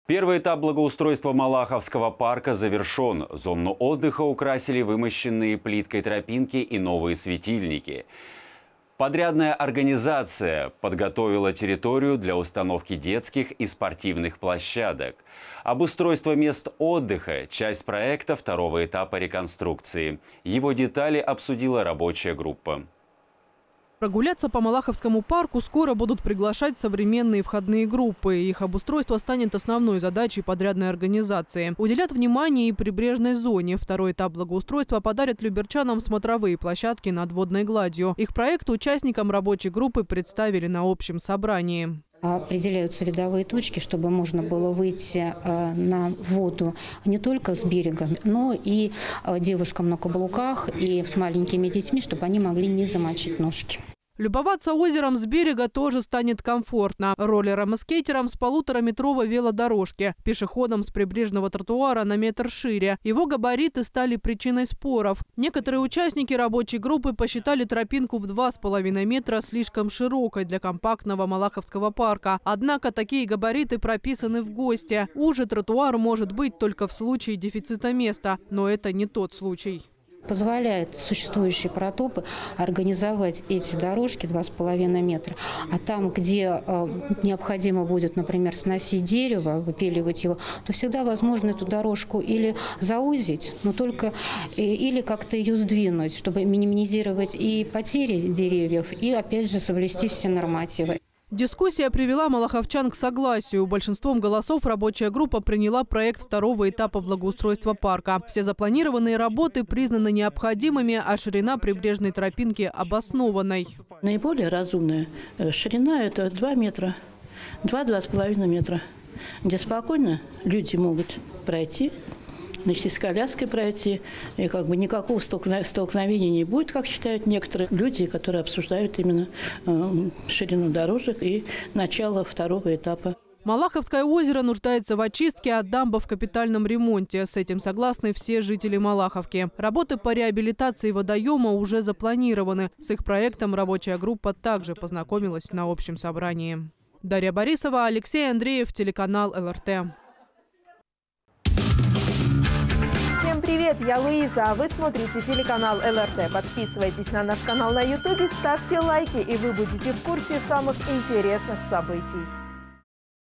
Первый этап благоустройства Малаховского парка завершен. Зону отдыха украсили вымощенные плиткой тропинки и новые светильники. Подрядная организация подготовила территорию для установки детских и спортивных площадок. Обустройство мест отдыха – часть проекта второго этапа реконструкции. Его детали обсудила рабочая группа. Прогуляться по Малаховскому парку скоро будут приглашать современные входные группы. Их обустройство станет основной задачей подрядной организации. Уделят внимание и прибрежной зоне. Второй этап благоустройства подарит люберчанам смотровые площадки над водной гладью. Их проект участникам рабочей группы представили на общем собрании. Определяются видовые точки, чтобы можно было выйти на воду не только с берега, но и девушкам на каблуках и с маленькими детьми, чтобы они могли не замочить ножки. Любоваться озером с берега тоже станет комфортно. Роллерам и скейтерам с 1,5-метровой велодорожки, пешеходам с прибрежного тротуара на метр шире. Его габариты стали причиной споров. Некоторые участники рабочей группы посчитали тропинку в 2,5 метра слишком широкой для компактного Малаховского парка. Однако такие габариты прописаны в ГОСТе. Уже тротуар может быть только в случае дефицита места. Но это не тот случай. Позволяет существующие протопы организовать эти дорожки 2,5 метра. А там, где необходимо будет, например, сносить дерево, выпиливать его, то всегда возможно эту дорожку или заузить, но только или как-то ее сдвинуть, чтобы минимизировать и потери деревьев, и опять же соблюсти все нормативы. Дискуссия привела малаховчан к согласию. Большинством голосов рабочая группа приняла проект второго этапа благоустройства парка. Все запланированные работы признаны необходимыми, а ширина прибрежной тропинки обоснованной. Наиболее разумная ширина – это 2 метра, 2–2,5 метра, где спокойно люди могут пройти. Значит, и с коляской пройти, и никакого столкновения не будет, как считают некоторые люди, которые обсуждают именно ширину дорожек и начало второго этапа. Малаховское озеро нуждается в очистке, а дамба в капитальном ремонте. С этим согласны все жители Малаховки. Работы по реабилитации водоема уже запланированы. С их проектом рабочая группа также познакомилась на общем собрании. Дарья Борисова, Алексей Андреев, телеканал ЛРТ. Всем привет, я Луиза, а вы смотрите телеканал ЛРТ. Подписывайтесь на наш канал на YouTube, ставьте лайки, и вы будете в курсе самых интересных событий.